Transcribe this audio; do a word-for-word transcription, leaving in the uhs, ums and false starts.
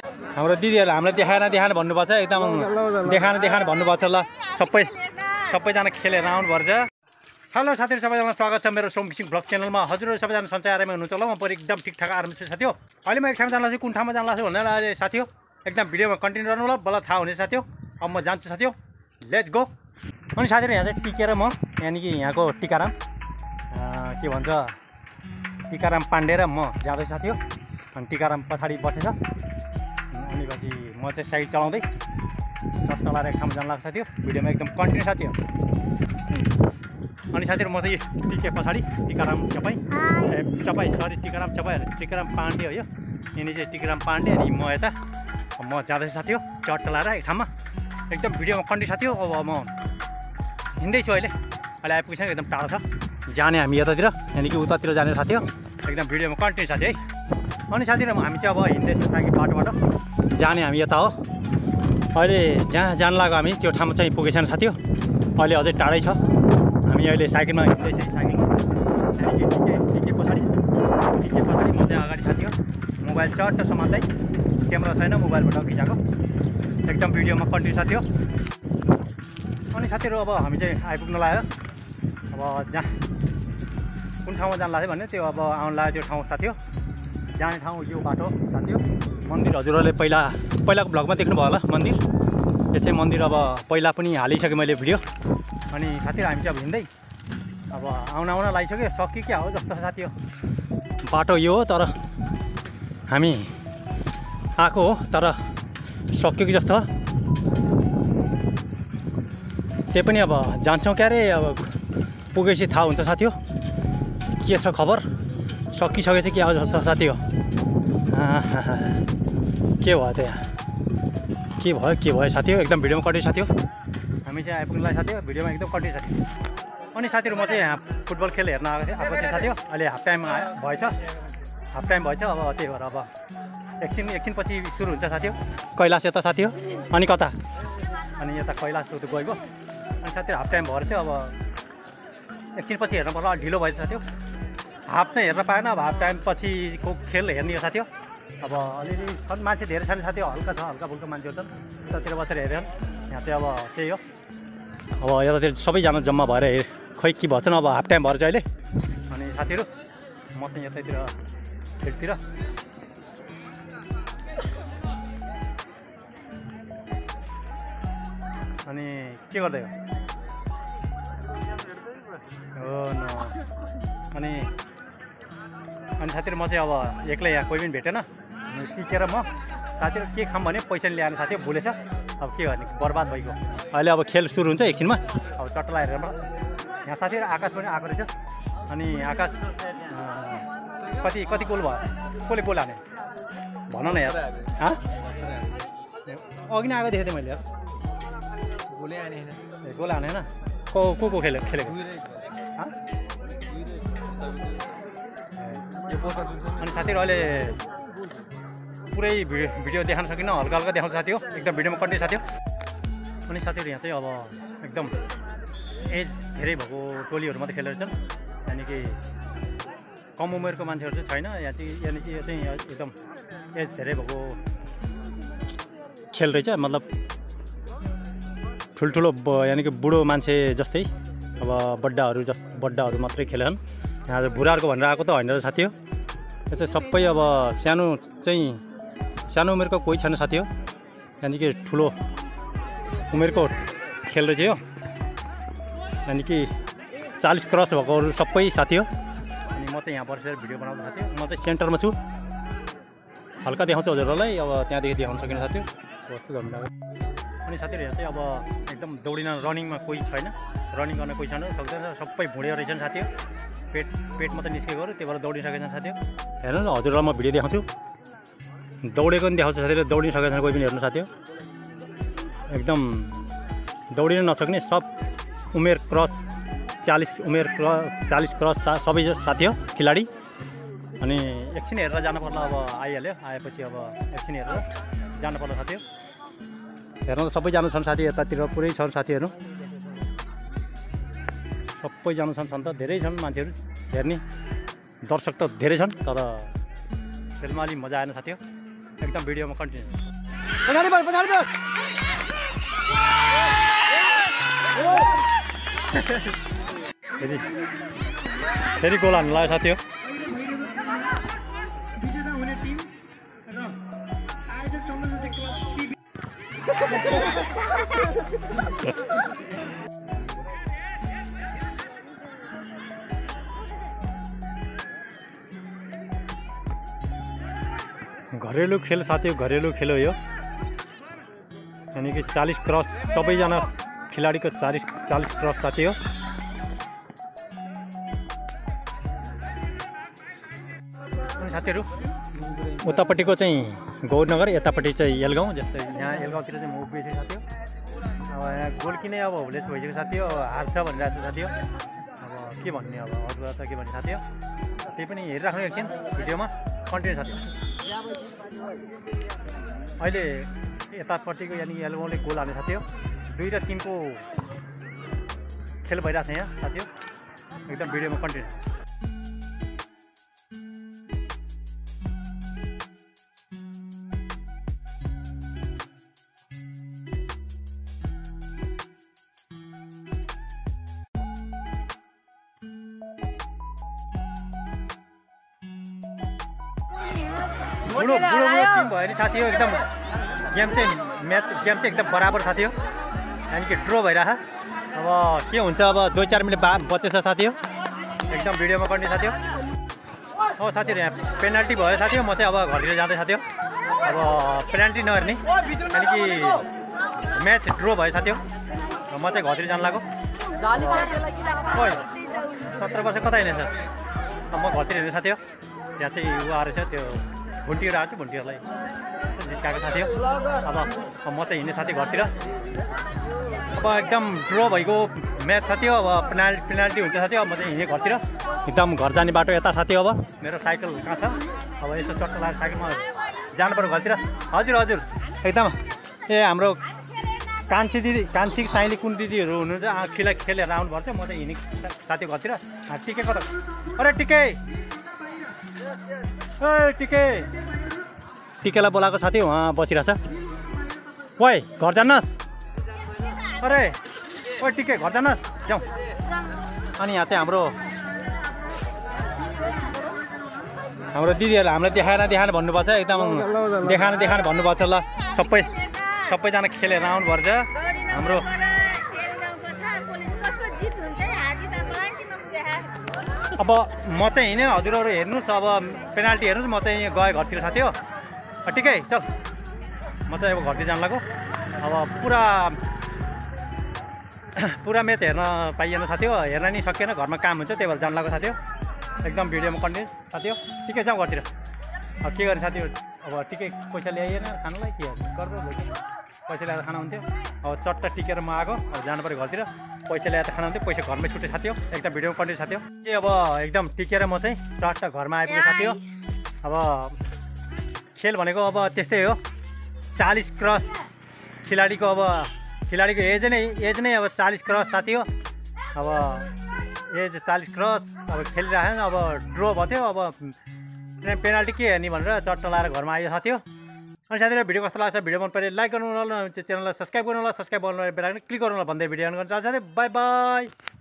हाम्रो दिदीहरु हामीलाई देखाएन देखाएन भन्नुपर्छ एकदम देखाएन देखाएन भन्नुपर्छ ल सबै सबैजना खेलेर आउनुपर्छ। हेलो साथीहरु सबैजना स्वागत छ मेरो सोम फिसिङ ब्लग च्यानलमा। हजुरहरु सबैजना सन्चै आरामै हुनुहुन्छ होला। म पनि एकदम ठिकठाक आरामै छु साथी हो। अहिले म एक ठाउँमा जान्ला छु कुन ठाउँमा जान्ला छु भनेर अहिले साथी हो एकदम भिडियोमा कन्टिन्यू गर्नु होला बल्ल थाहा हुने साथी हो। अब म जान्छु साथी हो लेट्स गो। अनि साथीहरु यहाँ चाहिँ टिकेर म यानी कि यहाँको टिकाराम के भन्छ टिकाराम पाण्डे र म जाँदै साथी हो। अनि टिकाराम पछाडि बसेछ अनि पछि म चाहिँ साइड चलाउँदै चस्का लाएर एक ठाउँमा जान लाग्छ साथी हो। भिडियोमा एकदम कन्टिन्यू साथी हो। अनि साथीहरु म चाहिँ टिके पछाडि टिकाराम चपाई ए चपाई सरी टिकाराम चपाई टिकाराम पाण्डे हो यो। यिनी चाहिँ टिकाराम पाण्डे अनि म यता म जाँदैछु साथी हो चट्टा लाएर एक ठाउँमा एकदम भिडियोमा कन्टिन्यू साथी हो। अब म हिँड्दैछु अहिले अहिले आइपुगिसक्यो एकदम टाढो छ जाने हामी यतातिर यानि कि उतातिर जाने साथी हो एकदम भिडियोमा कन्टिन्यू साथी है। अनि साथीहरु हामी चाहिँ अब हिँड्दैछौँ ताकि बाटोबाट जाने हामी यता हो। अहिले जहाँ जान लाग्यो हामी त्यो ठाउँमा चाहिँ पुगेछौँ साथी हो। अहिले अझै टाढै छ हामी अहिले साइकलमा हिँड्दैछौँ साइकल टिके पछाडि टिके पछाडि म चाहिँ अगाडि साथी हो। मोबाइल चट्ट समात्दै क्यामेरा छैन मोबाइलबाट खिचाएको एकदम भिडियोमा कन्टिन्यू साथी हो। अनि साथीहरु अब हामी चाहिँ आइपुग्न लाग्यो अब जहाँ कुन ठाउँमा जान लाग्यो भने त्यो अब आउन लाग्यो त्यो ठाउँ साथी हो। जाने ठाउँ यो बाटो साथी हो। मन्दिर हजुरहरूले पहिला पहिलाको भ्लगमा देख्नुभयो होला मन्दिर त्यो चाहिँ मन्दिर अब पहिला पनि हालिसकेँ मैले भिडियो। अनि साथीहरु हामी चाहिँ अब हिँड्दै अब आउन आउन लागिसक्यो सकि क्या हो जस्तो साथी हो। बाटो यो हो तर हामी आएको हो तर सक्यो कि जस्तो त्यही पनि अब जान्छौँ क्यारे अब पुगेपछि थाहा हुन्छ साथी हो के छ खबर सकिसकेपछि के आउँछ जस्तो साथी हो। के भयो त यहाँ के भयो के भयो साथी हो एकदम भिडियोमा कन्टिन्यू साथी हो। हामी चाहिँ आइपुग्नुलाई साथी हो भिडियोमा एकदम कन्टिन्यू साथी। अनि साथीहरु म चाहिँ यहाँ फुटबल खेल हेर्न आएको थिएँ आएको थिएँ साथी हो। अहिले हाफ टाइम भएछ हाफ टाइम भएछ अब त्यही भएर अब एकछिन एकछिन पछि सुरु हुन्छ साथी हो। कैलाश यता साथी हो अनि कता अनि यता कैलाश गइगयो अनि साथीहरु हाफ टाइम भएर चाहिँ अब एकछिन पछि हेर्नु पर्ला ढिलो भएछ साथी हो। हाफ चाहिँ हेर्न पाएन अब हाफ टाइम पछिको खेल हेर्ने हो साथी हो। अब अलिअलि छन् मान्छे धेरै छन् साथी हो हल्का छ हल्का फुल्का मान्छेहरू छन् उतातिर बसेर हेरेछन् यहाँ चाहिँ अब त्यही हो। अब यतातिर सबैजना जम्मा भएर हेर खै के भन्छन् अब हाफ टाइम भएर चाहिँ अहिले। अनि साथीहरू म चाहिँ यतैतिर फिल्डतिर अनि के गर्दै हो न अनि अनि साथीहरु म चाहिँ अब एक्लै यहाँ कोही पनि भेटेन टिकेर म साथीहरु के खाम भने पैसा ल्याएर साथी भुलेछ अब के गर्ने बर्बाद भइगयो। अहिले अब खेल सुरु हुन्छ एकछिनमा अब चट्टा लाएर यहाँ साथीहरु आकाश पनि आएको रहेछ। अनि आकाश कति कति गोल भयो कसले गोल हाने भन न यार हाँ अघि नै आएको देखेको थिएँ मैले यार गोलै हाने हैन ए गोल हाने हैन को को को खेले खेलेको अनि साथीहरु अहिले पुरै भिडियो देखाउन सकिन्न हल्का हल्का देखाउँछ साथी हो एकदम भिडियोमा कन्टिन्यू साथी हो। अनि साथीहरु यहाँ चाहिँ अब एकदम एज धेरै भएको टोलीहरू मात्रै खेलेर छन् यानि कि कम उमेरको मान्छेहरू चाहिँ छैन यहाँ चाहिँ यानि कि यो चाहिँ एकदम एज धेरै भएको खेल रहेछ मतलब ठुल्ठुलो यानि कि बुढो मान्छे जस्तै अब बड्डाहरू जस बड्डाहरू मात्रै खेलेछन्। यहाँ चाहिँ बुढाहरूको भनेर आएको त होइन र साथी हो। यो चाहिँ सबै अब सानो चाहिँ सानो उमेरको कोही छैन साथी हो यानि कि ठुलो उमेरको खेल रहेछ यो यानि कि चालीस क्रस भएकोहरू सबै साथी हो। अनि म चाहिँ यहाँ बसेर भिडियो बनाउँछु साथी हो। म चाहिँ सेन्टरमा छु हल्का देखाउँछु हजुरहरूलाई अब त्यहाँदेखि देखाउन सकिने साथी हो कस्तो गर्नु लाग्यो। अनि साथीहरु यहाँ चाहिँ अब एकदम दौडिन रनिङमा कोही छैन रनिङ गर्न कोही छैन सक्दैन सबै भुँडे रहेछन् साथी हो। पेट पेट मात्रै निस्केको त्यही भएर दौडिसकेछन् साथी हो। हेर्नु न हजुरलाई म भिडियो देखाउँछु दौडेको पनि देखाउँछु साथीहरु दौडिसकेको छैन कोही पनि हेर्नु साथी हो। एकदम दौडिन नसक्ने सब उमेर क्रस चालीस उमेर क्रस चालीस क्रस सबै साथी हो खेलाडी। अनि एकछिन हेरेर जानु पर्ला अब आइहाल्यो आएपछि अब एकछिन हेरेर जानु पर्ला साथी हो। हेर्नु त सबैजना छन् साथी यतातिर पुरै छन् साथीहरू सबैजना छन् छन् त धेरै छन् मान्छेहरू हेर्ने दर्शक त धेरै छन् तर खेलमा अलि मजा आएन साथी हो। एकदम भिडियोमा कन्टिन्यू। पछाडि बस पछाडि बस फेरि फेरि गोल हान्नु लाग्यो साथी हो। घरेलु खेल साथी हो, घरेलु खेल हो यो। यानी कि चालीस क्रस सबैजना खेलाडीको चालीस चालीस क्रस साथी हो। साथीहरू उतापट्टिको चाहिँ गौरनगर, यतापट्टि चाहिँ एलगाउँ। जस्तै यहाँ एलगाउँतिर चाहिँ म उभिएको छु साथी हो। अब यहाँ गोल किनै अब हुलेस भइसक्यो साथी हो, हार्छ भनिरहेको छ साथी हो। अब के भन्ने, अब अरूलाई त के भन्ने साथी हो। त्यही पनि हेरिराख्नु एकछिन भिडियोमा कन्टिन्यू साथी हो। अहिले यतापट्टिको यानि एलगाउँले गोल हाल्ने साथी हो। दुई र तिनको खेल भइरहेको छ यहाँ साथी हो। एकदम भिडियोमा कन्टिन्यू। बुढो बुढो बुढो टिम भयो नि साथी हो। एकदम गेम चाहिँ म्याच गेम चाहिँ एकदम बराबर साथी हो, यानि कि ड्र भइरह। अब के हुन्छ, अब दुई चार मिनट बा बचेछ साथी हो। एकदम भिडियोमा कन्टिन्यू साथी हो। हो साथीहरू यहाँ पेनाल्टी भयो साथी हो। म चाहिँ अब घरतिर जाँदै साथी हो। अब पेनाल्टी नहेर्ने, यानि कि म्याच ड्र भयो साथी हो। म चाहिँ घरतिर जानु लाग्यो। खोइ सत्र वर्ष कता हिँडेछ। अब म घरतिर हिँड्ने साथी हो। त्यहाँ चाहिँ ऊ आएर छ, त्यो भुन्टीहरू आएको छ, भुन्टीहरूलाई जिस्काएको साथी हो। अब म चाहिँ हिँड्ने साथी घरतिर। अब एकदम ड्र भएको म्याच साथी हो। अब पेनाल्टी पेनाल्टी हुन्छ साथी हो। म चाहिँ हिँडेँ घरतिर। एकदम घर जाने बाटो यता साथी हो। अब मेरो साइकल कहाँ छ, अब यसो चट्टा लगाएर साइकलमा जानु पर्यो घरतिर। हजुर हजुर एकदम। ए हाम्रो कान्छी दिदी, कान्छी साइली कुन दिदीहरू हुनुहुन्छ, खेला खेलेर आउनुपर्छ। म चाहिँ हिँडेँ साथी घरतिर। टिके कता, अरे टिके, ओ टिके, टिकेलाई बोलाएको साथी उहाँ बसिरहेछ। ओइ घर जानुहोस्, अरे ओ टिके घर जानुहोस्, जाउँ। अनि यहाँ चाहिँ हाम्रो हाम्रो दिदीहरू हामीलाई देखाएर देखाएर भन्नुपर्छ। एकदम देखाएर देखाएर भन्नुपर्छ। ल सबै सबैजना खेलेर आउनुपर्छ। हाम्रो अब म चाहिँ हिँडेँ, हजुरहरू हेर्नुहोस्। अब पेनाल्टी हेर्नुहोस्, म चाहिँ गएँ घरतिर साथी हो। ठिकै चल, म चाहिँ अब घरतिर जानु लाग्यो। अब पुरा पुरा म्याच हेर्न पाइएन साथी हो। हेर्न नि सकिएन, घरमा काम हुन्छ, त्यही भएर जानु लाग्यो साथी हो। एकदम भिडियोमा कन्टिन्यू साथी हो। ठिकै जाउँ घरतिर। अब के गर्ने साथी हो, अब टिकै पैसा ल्याइएन खानुलाई, के गर्नु, पैसा ल्याएर खाना हुन्थ्यो। अब चट्टा टिकेर म आएको। अब जानु पऱ्यो घरतिर, पैसा ल्याएर खाना हुन्थ्यो, पैसा घरमै छुट्यो साथी हो। एकदम भिडियोमा कन्टिन्यू साथी हो। चाहिँ अब एकदम टिकेर म चाहिँ चट्टा घरमा आइपुगेँ साथी हो। अब खेल भनेको अब त्यस्तै हो, चालीस क्रस खेलाडीको। अब खेलाडीको एज नै एज नै अब चालीस क्रस साथी हो। अब एज चालीस क्रस अब खेलिरहेको, अब ड्र भयो थियो। अब पेनाल्टी के हेर्ने भनेर चट्टा लाएर घरमा आयो साथी हो। अनि साथीहरू भिडियो कस्तो लाग्छ, भिडियो मन पऱ्यो लाइक गर्नु होला, च्यानललाई सब्सक्राइब गर्नु होला, सब्सक्राइब गर्नु बेला क्लिक गर्नु होला भन्दै भिडियो अन गर्न चाहन्छु। Bye by.